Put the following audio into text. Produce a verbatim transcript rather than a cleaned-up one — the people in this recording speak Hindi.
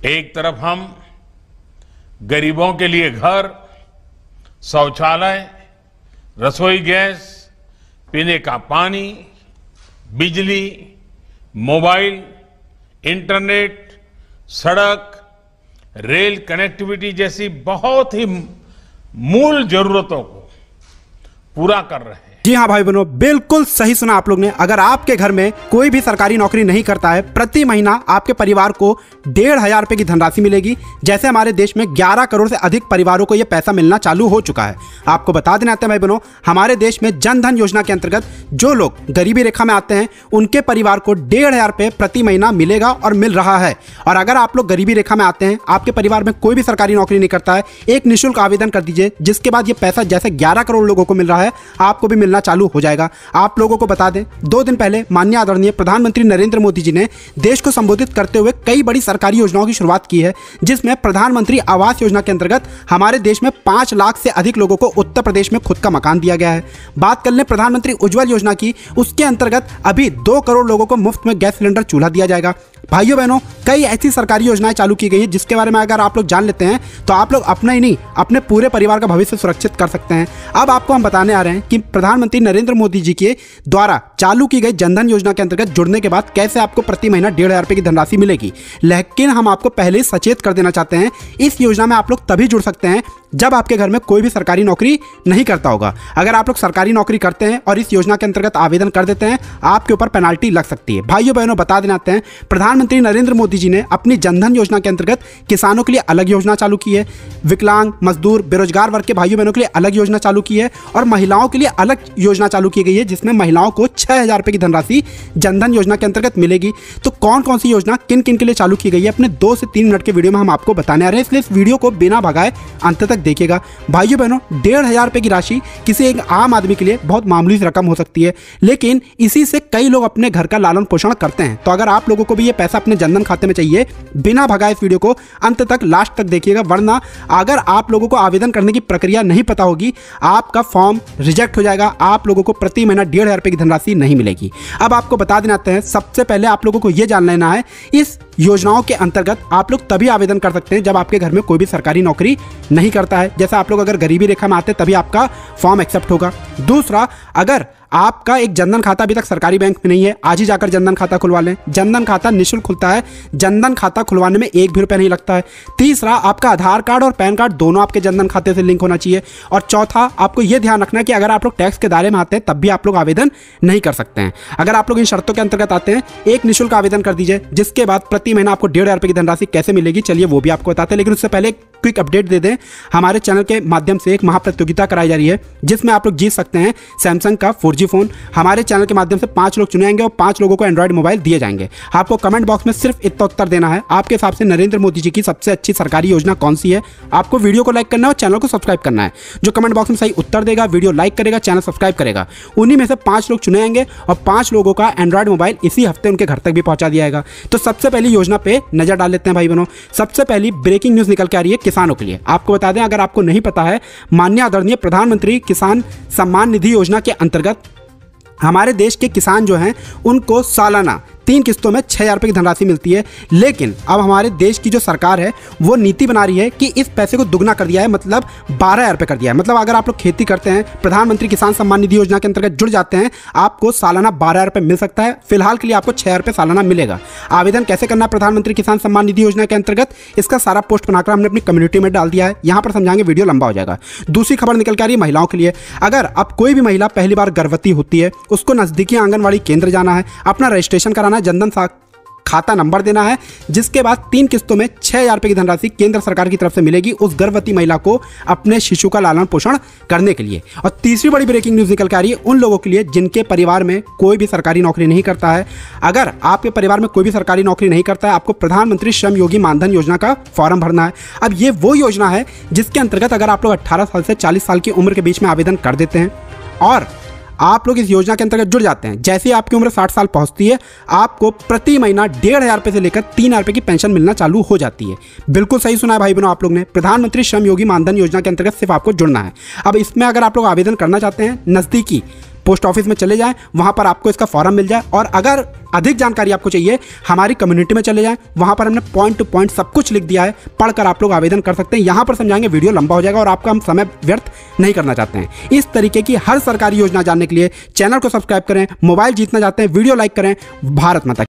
एक तरफ हम गरीबों के लिए घर, शौचालय, रसोई गैस, पीने का पानी, बिजली, मोबाइल, इंटरनेट, सड़क, रेल कनेक्टिविटी जैसी बहुत ही मूल जरूरतों को पूरा कर रहे हैं। जी हाँ भाई बहनों, बिल्कुल सही सुना आप लोग ने। अगर आपके घर में कोई भी सरकारी नौकरी नहीं करता है, प्रति महीना आपके परिवार को डेढ़ हजार रुपए की धनराशि मिलेगी। जैसे हमारे देश में ग्यारह करोड़ से अधिक परिवारों को यह पैसा मिलना चालू हो चुका है। आपको बता देना आते हैं भाई बहनों, हमारे देश में जन धन योजना के अंतर्गत जो लोग गरीबी रेखा में आते हैं उनके परिवार को डेढ़ हजार रुपये प्रति महीना मिलेगा और मिल रहा है। और अगर आप लोग गरीबी रेखा में आते हैं, आपके परिवार में कोई भी सरकारी नौकरी नहीं करता है, एक निःशुल्क आवेदन कर दीजिए, जिसके बाद ये पैसा जैसे ग्यारह करोड़ लोगों को मिल रहा है आपको भी चालू हो जाएगा। आप लोगों को बता दें, दो दिन पहले माननीय आदरणीय प्रधानमंत्री नरेंद्र मोदी जी ने देश को संबोधित करते हुए कई बड़ी सरकारी योजनाओं की शुरुआत की है, जिसमें प्रधानमंत्री आवास योजना के अंतर्गत हमारे देश में पांच लाख से अधिक लोगों को उत्तर प्रदेश में खुद का मकान दिया गया है। बात कर लें प्रधानमंत्री उज्ज्वल योजना की, उसके अंतर्गत अभी दो करोड़ लोगों को मुफ्त में गैस सिलेंडर चूल्हा दिया जाएगा। भाइयों बहनों, कई ऐसी सरकारी योजनाएं चालू की गई हैं जिसके बारे में अगर आप लोग जान लेते हैं तो आप लोग अपना ही नहीं अपने पूरे परिवार का भविष्य सुरक्षित कर सकते हैं। अब आपको हम बताने आ रहे हैं कि प्रधानमंत्री नरेंद्र मोदी जी के द्वारा चालू की गई जनधन योजना के अंतर्गत जुड़ने के बाद कैसे आपको प्रति महीना डेढ़ हजार रुपये की धनराशि मिलेगी। लेकिन हम आपको पहले ही सचेत कर देना चाहते हैं, इस योजना में आप लोग तभी जुड़ सकते हैं जब आपके घर में कोई भी सरकारी नौकरी नहीं करता होगा। अगर आप लोग सरकारी नौकरी करते हैं और इस योजना के अंतर्गत आवेदन कर देते हैं, आपके ऊपर पेनाल्टी लग सकती है। भाइयों बहनों, बता देना चाहते हैं, प्रधानमंत्री नरेंद्र मोदी जी ने अपनी जनधन योजना के अंतर्गत किसानों के लिए अलग योजना चालू की है, विकलांग, मजदूर, बेरोजगार वर्ग के भाइयों बहनों के लिए अलग योजना चालू की है और महिलाओं के लिए अलग योजना चालू की गई है, जिसमें महिलाओं को छह हजार रुपए की धनराशि जनधन योजना के अंतर्गत मिलेगी। तो कौन कौन सी योजना किन किन के लिए चालू की गई है, अपने दो से तीन मिनट के वीडियो में हम आपको बताने आ रहे हैं, इसलिए इस वीडियो को बिना भगाए अंत तक देखिएगा। भाइयों बहनों, डेढ़ हजार रुपए की राशि किसी एक आम आदमी के लिए बहुत मामूली रकम हो सकती है, लेकिन इसी से कई लोग अपने घर का लालन पोषण करते हैं। तो अगर आप लोगों को भी ये पैसा अपने जनधन खाते में चाहिए, बिना भगाए इस वीडियो को अंत तक लास्ट तक देखिएगा, वरना अगर आप लोगों को आवेदन करने की प्रक्रिया नहीं पता होगी, आपका फॉर्म रिजेक्ट हो जाएगा, आप लोगों को प्रति महीना डेढ़ हजार रुपए की धनराशि नहीं मिलेगी। अब आपको बता देना चाहते हैं, सबसे पहले आप लोगों को यह जान लेना है, इस योजनाओं के अंतर्गत आप लोग तभी आवेदन कर सकते हैं जब आपके घर में कोई भी सरकारी नौकरी नहीं करता है। जैसे आप लोग अगर गरीबी रेखा में आते हैं तभी आपका फॉर्म एक्सेप्ट होगा। दूसरा, अगर आपका एक जनधन खाता अभी तक सरकारी बैंक में नहीं है, आज ही जाकर जनधन खाता खुलवा लें। जनधन खाता निःशुल्क खुलता है, जनधन खाता खुलवाने में एक भी रुपया नहीं लगता है। तीसरा, आपका आधार कार्ड और पैन कार्ड दोनों आपके जनधन खाते से लिंक होना चाहिए। और चौथा, आपको यह ध्यान रखना है कि अगर आप लोग टैक्स के दायरे में आते हैं तब भी आप लोग आवेदन नहीं कर सकते हैं। अगर आप लोग इन शर्तों के अंतर्गत आते हैं, एक निःशुल्क आवेदन कर दीजिए, जिसके बाद प्रति महीना आपको डेढ़ हजार रुपये की धनराशि कैसे मिलेगी, चलिए वो भी आपको बताते हैं। लेकिन उससे पहले क्विक अपडेट दे दें, हमारे चैनल के माध्यम से एक महाप्रतियोगिता कराई जा रही है, जिसमें आप लोग जीत सकते हैं सैमसंग का फोर जी फोन। हमारे चैनल के माध्यम से पांच लोग चुने जाएंगे और पांच लोगों को एंड्रॉइड मोबाइल दिए जाएंगे। आपको कमेंट बॉक्स में सिर्फ इतना उत्तर देना है, आपके हिसाब से नरेंद्र मोदी जी की सबसे अच्छी सरकारी योजना कौन सी है। आपको वीडियो को लाइक करना है और चैनल को सब्सक्राइब करना है। जो कमेंट बॉक्स में सही उत्तर देगा, वीडियो लाइक करेगा, चैनल सब्सक्राइब करेगा, उन्हीं में से पांच लोग चुने जाएंगे और पांच लोगों का एंड्रॉइड मोबाइल इसी हफ्ते उनके घर तक भी पहुंचा दिया जाएगा। तो सबसे पहली योजना पे नजर डाल लेते हैं भाई बहनों। सबसे पहली ब्रेकिंग न्यूज निकल के आ रही है किसानों के लिए। आपको बता दें, अगर आपको नहीं पता है, माननीय आदरणीय प्रधानमंत्री किसान सम्मान निधि योजना के अंतर्गत हमारे देश के किसान जो हैं उनको सालाना तीन किस्तों में छः हज़ार रुपये की धनराशि मिलती है। लेकिन अब हमारे देश की जो सरकार है वो नीति बना रही है कि इस पैसे को दुगना कर दिया है, मतलब बारह हज़ार रुपये कर दिया है। मतलब अगर आप लोग खेती करते हैं, प्रधानमंत्री किसान सम्मान निधि योजना के अंतर्गत जुड़ जाते हैं, आपको सालाना बारह हज़ार रुपये मिल सकता है। फिलहाल के लिए आपको छः हज़ार रुपये सालाना मिलेगा। आवेदन कैसे करना है प्रधानमंत्री किसान सम्मान निधि योजना के अंतर्गत, इसका सारा पोस्ट बनाकर हमने अपनी कम्युनिटी में डाल दिया है, यहाँ पर समझाएंगे, वीडियो लंबा हो जाएगा। दूसरी खबर निकल के आ रही है महिलाओं के लिए। अगर अब कोई भी महिला पहली बार गर्भवती होती है, उसको नजदीकी आंगनबाड़ी केंद्र जाना है, अपना रजिस्ट्रेशन कराना है, जनधन खाता नंबर देना है, जिसके बाद तीन किस्तों में छह हजार रुपए की धनराशि केंद्र सरकार की तरफ से मिलेगी उस गर्भवती महिला को अपने शिशु का लालन पोषण करने के लिए। और तीसरी बड़ी ब्रेकिंग न्यूज निकल के आ रही है उन लोगों के लिए जिनके परिवार में कोई भी सरकारी नौकरी नहीं करता है। अगर आपके परिवार में कोई भी सरकारी नौकरी नहीं करता है, आपको प्रधानमंत्री श्रम योगी मानधन योजना का फॉर्म भरना है। अब ये वो योजना है जिसके अंतर्गत अगर आप लोग अट्ठारह साल से चालीस साल की उम्र के बीच में आवेदन कर देते हैं और आप लोग इस योजना के अंतर्गत जुड़ जाते हैं, जैसे ही आपकी उम्र साठ साल पहुंचती है, आपको प्रति महीना डेढ़ हजार रुपये से लेकर तीन हजार रुपये की पेंशन मिलना चालू हो जाती है। बिल्कुल सही सुना है भाई बहनों आप लोग ने, प्रधानमंत्री श्रम योगी मानधन योजना के अंतर्गत सिर्फ आपको जुड़ना है। अब इसमें अगर आप लोग आवेदन करना चाहते हैं, नज़दीकी पोस्ट ऑफिस में चले जाएं, वहां पर आपको इसका फॉर्म मिल जाए। और अगर अधिक जानकारी आपको चाहिए, हमारी कम्युनिटी में चले जाएं, वहां पर हमने पॉइंट टू पॉइंट सब कुछ लिख दिया है, पढ़कर आप लोग आवेदन कर सकते हैं। यहां पर समझाएंगे, वीडियो लंबा हो जाएगा और आपका हम समय व्यर्थ नहीं करना चाहते हैं। इस तरीके की हर सरकारी योजना जानने के लिए चैनल को सब्सक्राइब करें। मोबाइल जीतना चाहते हैं, वीडियो लाइक करें। भारत माता